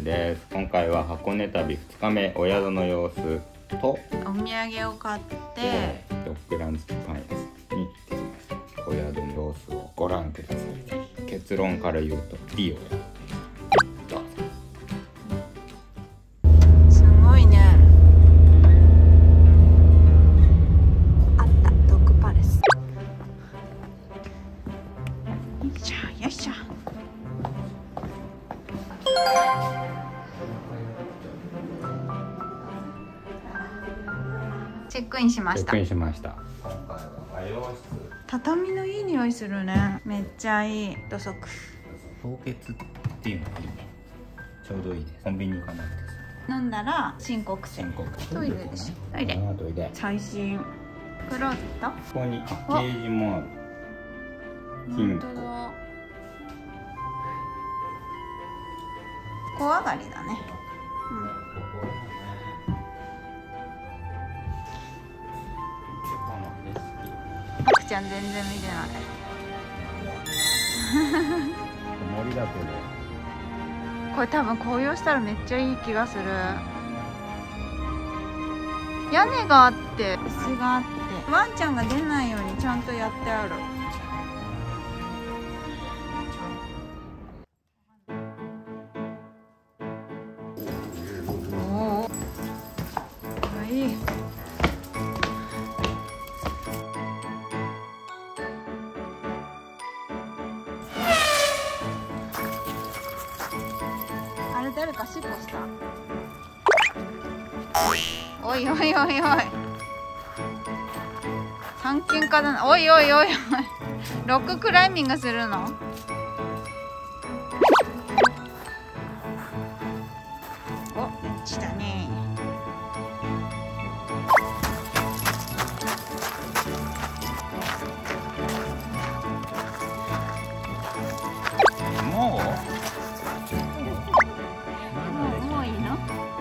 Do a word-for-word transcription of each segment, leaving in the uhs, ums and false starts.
です。今回は箱根旅ふつかめお宿の様子とお土産を買ってドッグランズパン屋さんに行ってきました。お宿の様子をご覧ください。結論から言うと B をやってどうぞ。 すごいね。あったドッグパレス。よいしょよいしょ。チェックインしました。 チェックインしました。今回は和洋室。 畳のいい匂いするね。めっちゃいい。土足。 凍結っていうのがいいね。ちょうどいいです。コンビニ行かなくて飲んだら申告制。 申告。 トイレでしょ。トイレ。 トイレ。 最新。クローゼット。 ここにあケージもある。金庫。 小上がりだね。あくちゃん全然見てない。 盛りだけで。 これ多分紅葉したらめっちゃいい気がする。屋根があって椅子があってワンちゃんが出ないようにちゃんとやってある。おお、いい。あれ誰かしっこした。おいおいおいおい。探検家だな。おいおいおいおい。ロッククライミングするの？お、めっちだね。 もう？ もういいの？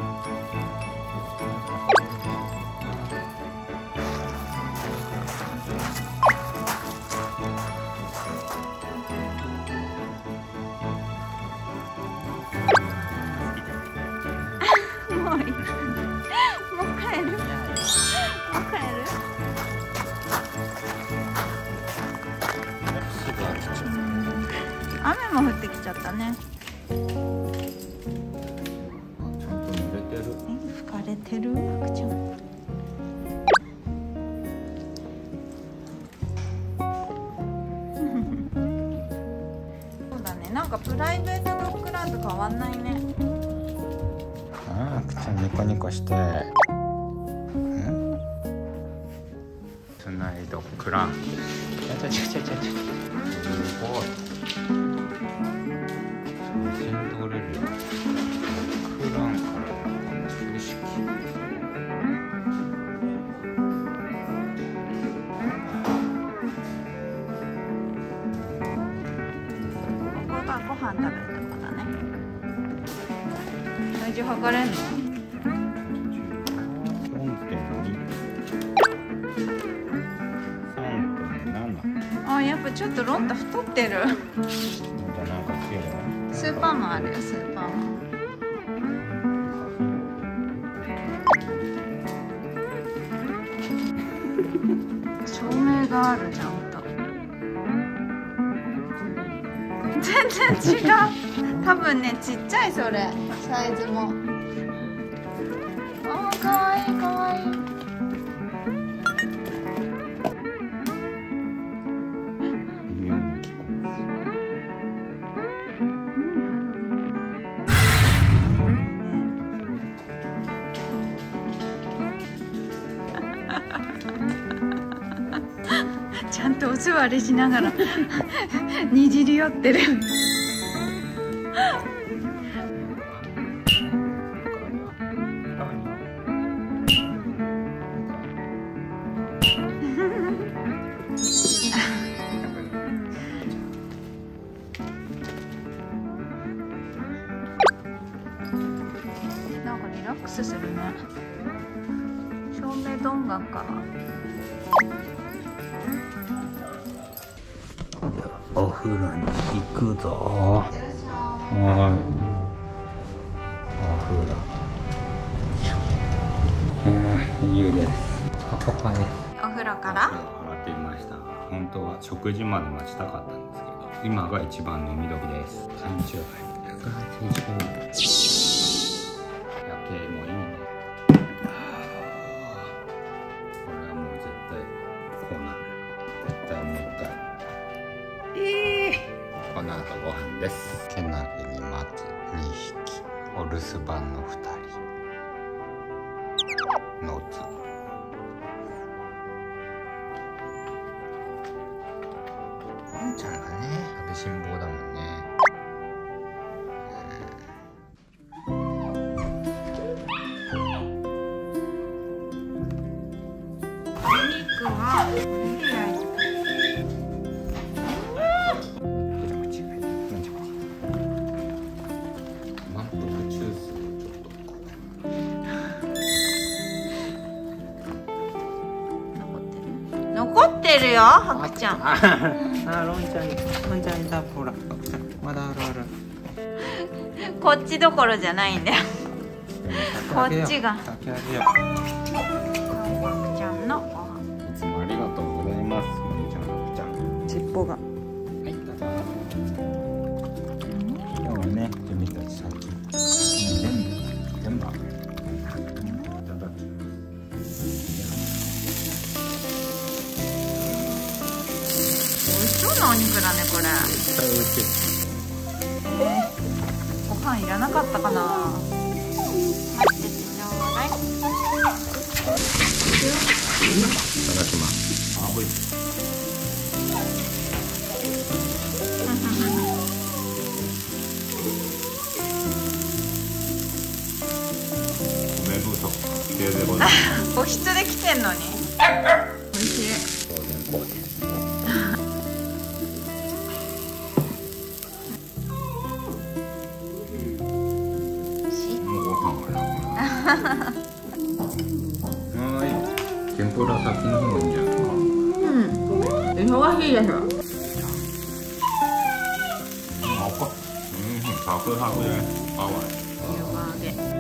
もういい。もう帰る？もう帰る？雨も降ってきちゃったね。吹かれてるあくちゃん。そうだね、なんかプライベートドッグランと変わんないね。 ああ、くちゃんニコニコして。うんつないドッグラン。ちゃちゃちゃちゃちゃちゃ。すごい。写真撮れるよ。ドッグランからの景色。 ここがご飯食べるとこだね。体重測れんの？ よんてんに。さんてんなな。 あ、やっぱちょっとロンタ太ってる。 じゃあなんかつける？ スーパーマンあるよ、スーパーマン。照明がある、ちゃんと。全然違う。多分ね、ちっちゃい、それサイズも。あー、かわいいかわいい。ちゃんとお座りしながらにじり寄ってる。なんかリラックスするね。照明と音楽から。 お風呂に行くぞ。はい。 ーラー。いい湯です。あ、ここはね。 お風呂から洗ってみました。本当は食事まで待ちたかったんですけど、今が一番飲み時です。缶チューハイひゃくはちじゅうえん。夜景もいいね。これはもう絶対こうなる。絶対もう一回。えー、この後ご飯です。けなげに待つにひき、お留守番のふたりのつ。ワンちゃんがね、食べしん坊だもんね。 お肉はこれで焼いて満腹中枢をちょっとこ残ってる残ってるよ、ハクちゃん。 ああ、ロンちゃんに、ロンちゃんにだ、ほら、ハクちゃん、まだあるある。 こっちどころじゃないんだよ。こっちが炊き上げよう。 ハクちゃんのご飯。 いつもありがとうございます。ロンちゃん、ハクちゃん。 尻尾が。 はい、どうぞ。今日はね、ユミたちさっき全部全部いただきます。 美味しそうなお肉だね、これ。 絶対美味しい。 ご飯いらなかったかな。入っててちょうだい。 いただきます。あ、おいしい。米不足確定でございます。 個室で来てんのに。美味しい。 当然こうです。もうご飯は楽。はい。天ぷら先の方がいいんじゃないですか。 うん。忙しいでしょ。 あ、こ。うん、サクサクで合わない。 湯葉揚げ。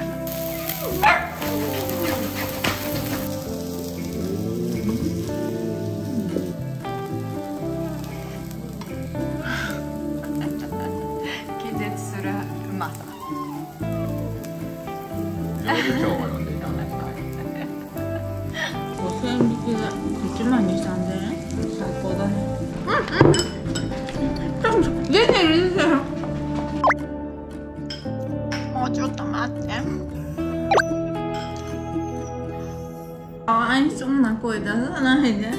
気絶するうまさ。 料理長が呼んでいただきたい。 五千引きで一万二三千円。最高だね。うんうん。出てる出てる。もうちょっと待って。かわいそうな声出さないで。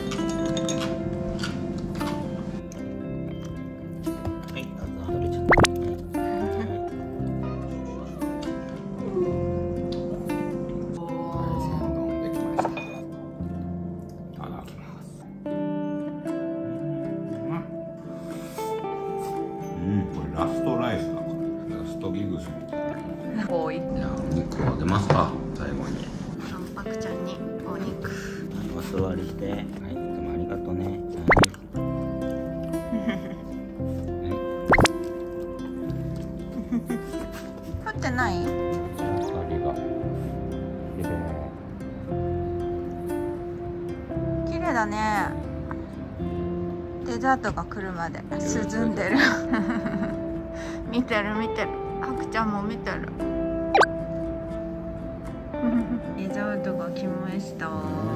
ラストライスだから、ラストギグスみたいな。 多い。 じゃあお肉をあげますか、最後に。 タンパクちゃんにお肉。 お座りして。はい、いつもありがとうね。 降ってない？ 光が綺麗だね。デザートが来るまで涼んでる。見てる見てる。ハクちゃんも見てる。デザートが来ました。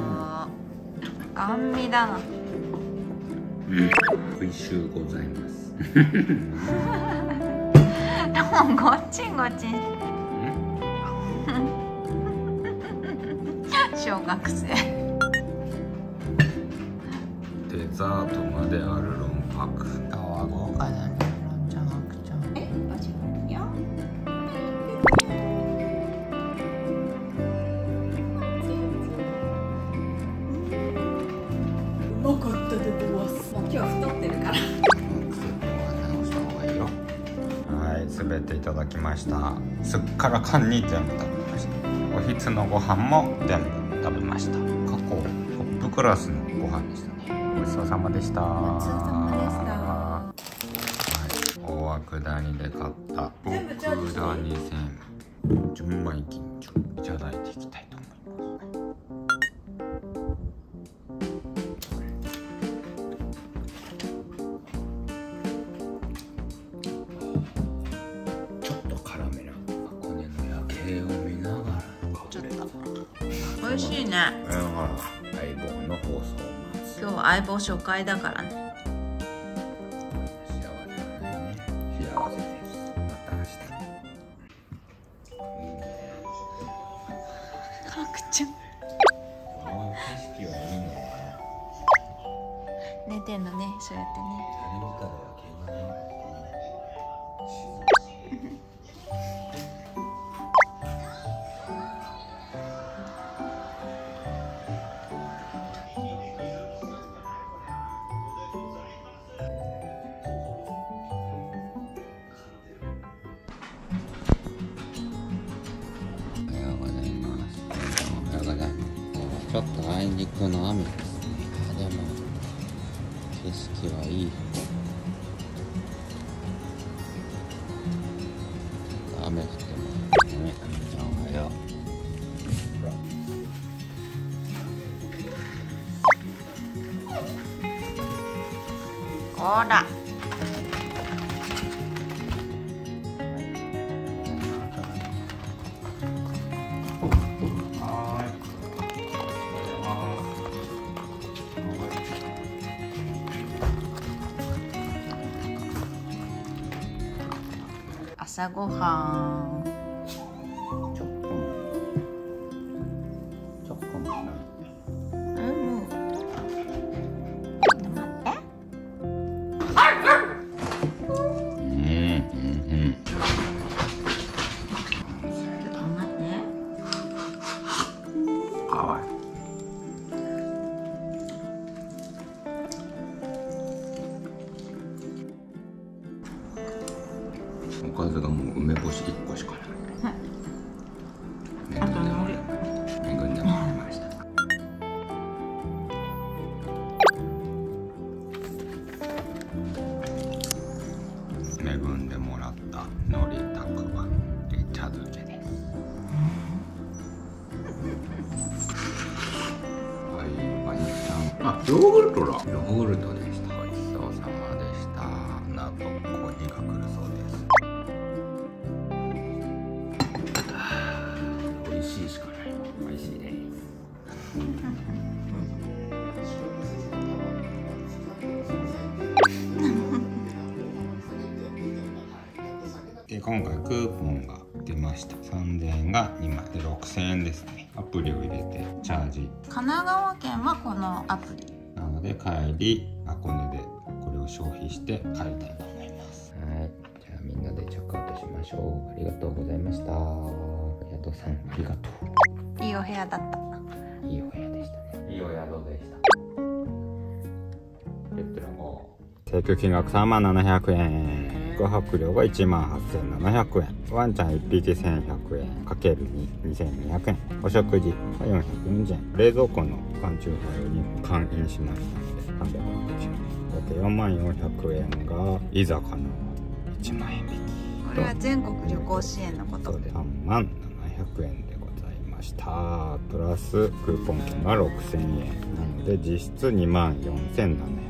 甘味だな。 うん、美味しゅうございます。 でもごちんごちん。小学生。 デザートまであるロンパク。今日は豪華だね、ロンちゃん、ハクちゃん。 え、おしまいよ。うまかったでごわす。もう今日太ってるから。 はい、すべていただきました。すっからかんに全部食べました。おひつのご飯も全部食べました。過去トップクラスのご飯でしたね。ごちそうさまでした。 ごちそうさまでした。 はい、大涌谷で買った極谷線純米金酒いただいていきたいと思います。ちょっと辛めな箱根の夜景を見ながらちょっと美味しいね。 だから相棒の放送を待つ。 今日は相棒初回だからね。 幸せだね。幸せです。また明日。 白ちゃんこの景色はいいね。 寝てんのね、そうやってね。 誰もただ夜景がね。ちょっとあいにくの雨ですね。でも景色はいい。雨降ってもね、あみちゃんおはよう。 ほら。朝ごはん。 ちょっとちょっともない。 うん。ちょっと待って。 うんうんうん。 ちょっと待って。 かわいい。おかずがもう梅干しいっこしかない。 あとのり。 恵んでもらいました。恵んでもらったのりたくあんで茶漬けです。はい、ワニちゃん。あ、ヨーグルトだ。ヨーグルトでした。ごちそうさまでした。なとコーヒーが来るそうです。美味しいしかない。美味しいです。で今回クーポンが出ました。さんぜんえんがにまいでろくせんえんですね。アプリを入れてチャージ。 神奈川県はこのアプリ。 なので帰り箱根でこれを消費して帰りたいと思います。はい、じゃあみんなでチェックアウトしましょう。ありがとうございました。宿さんありがとう。いいお部屋だった。 いいお部屋でしたね。いいお宿でした。レッドラゴー。請求金額さんまんななひゃくえん。宿泊料がいちまんはっせんななひゃくえん。ワンちゃんいっぴきせんひゃくえんかけるに、にせんにひゃくえん。お食事はよんひゃくよんじゅうえん。冷蔵庫の缶チューハイに換印しましたのでさんびゃくろくじゅうえん。合計よんまんよんひゃくえんが居酒屋のいちまんえん引き。 これは全国旅行支援のことでさんまんななひゃくえんでございました。プラスクーポン券がろくせんえんなので実質にまんよんせんななひゃくえん。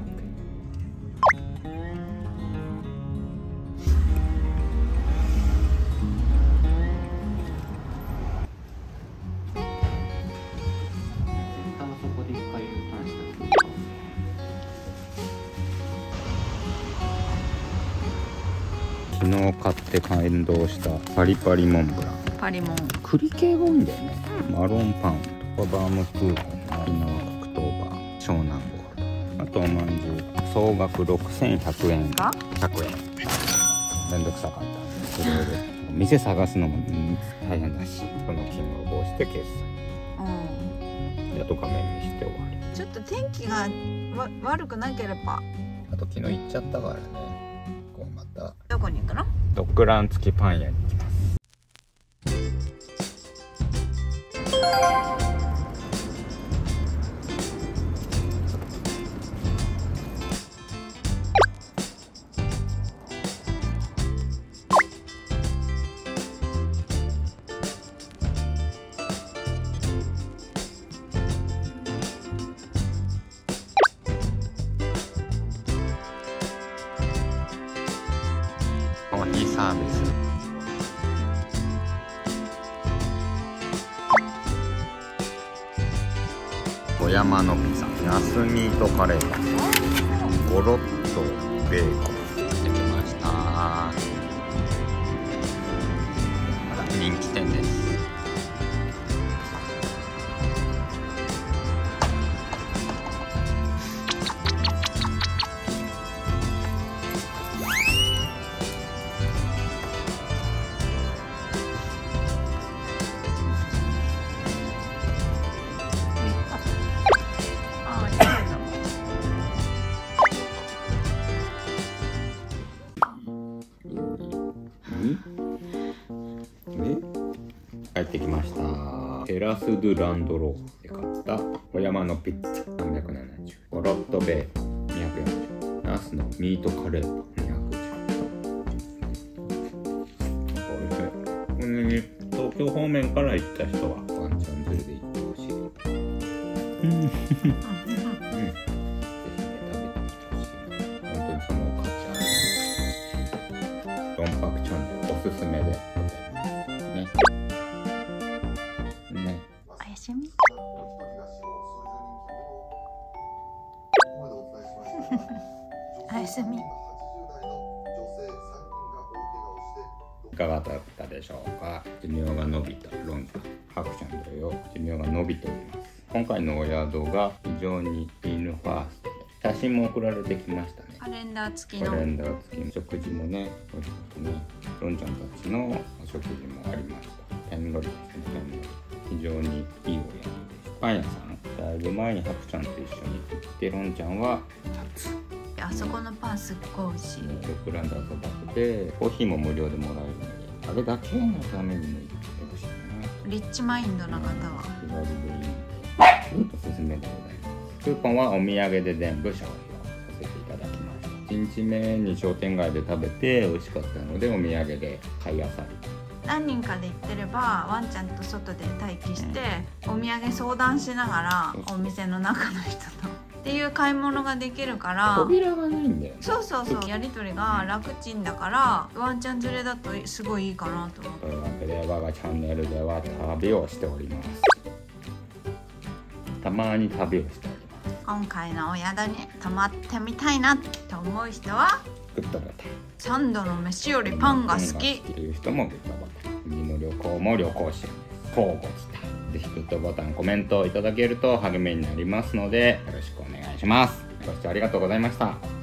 昨日買って感動したパリパリモンブラン。 パリモン栗系が多いんだよね。マロンパンとかバームクーヘン、沖縄黒糖バー、湘南ゴールド、あとおまんじゅう総額ろくせんひゃくえんがひゃくえん。めんどくさかったんでそれで店探すのも大変だし、この金額をして決済、うん、であと画面見して終わり。 ちょっと天気がわ悪くなければ。 あと昨日行っちゃったからね。こうまたどこに行くの？ ドッグラン付きパン屋に行きます。 サービス。富山のピザ、ナスミートカレーパン、ゴロッとベーコン出てきました。あら、人気店です。帰ってきました。テラス・ドゥ・ランドローで買った富山のピッツァさんびゃくななじゅう、ゴロッとベーコンにひゃくよんじゅう、ナスのミートカレーパンにひゃくじゅう。おいしい。これに東京方面から行った人はワンちゃん連れで行ってほしい。うん。ぜひね、食べてみてほしい。本当にその価値ある。ロンパクチャンネルおすすめでございますね。ね。 おやすみ。おやすみ。 いかがだったでしょうか。寿命が伸びたロンちゃん、ハクちゃん同様寿命が伸びております。今回のお宿が非常に犬ファーストで、写真も送られてきましたね。 カレンダー付きのカレンダー付きの食事もね、美味しくてね、ロンちゃんたちのお食事もありました。ペンロリですね、ペンロリ。非常にいいお宿です。パン屋さん、だいぶ前にハクちゃんと一緒に行って、ロンちゃんは立つ。 あそこのパンすっごい美味しい。 ドッグランド遊ばせて、コーヒーも無料でもらえるので、あれだけのためにも行ってほしいな。 リッチマインドな方は気軽でいいので、おすすめでございます。クーポンはお土産で全部消費をさせていただきました。いちにちめに商店街で食べて美味しかったので、お土産で買いあさり。 何人かで行ってればワンちゃんと外で待機して、うん、お土産相談しながらお店の中の人とっていう買い物ができるから、 扉がないんだよね。 そうそうそう、やり取りが楽ちんだからワンちゃん連れだとすごいいいかなと思って。 というわけで我がチャンネルでは旅をしております。たまに旅をしております。 今回のお宿に泊まってみたいなと思う人はグッドボタン、 三度の飯よりパンが好きという人もグッドボタン。次の旅行も旅行支援です。交互期待。ぜひグッドボタン、コメントいただけると励みになりますので、よろしくお願いします。ご視聴ありがとうございました。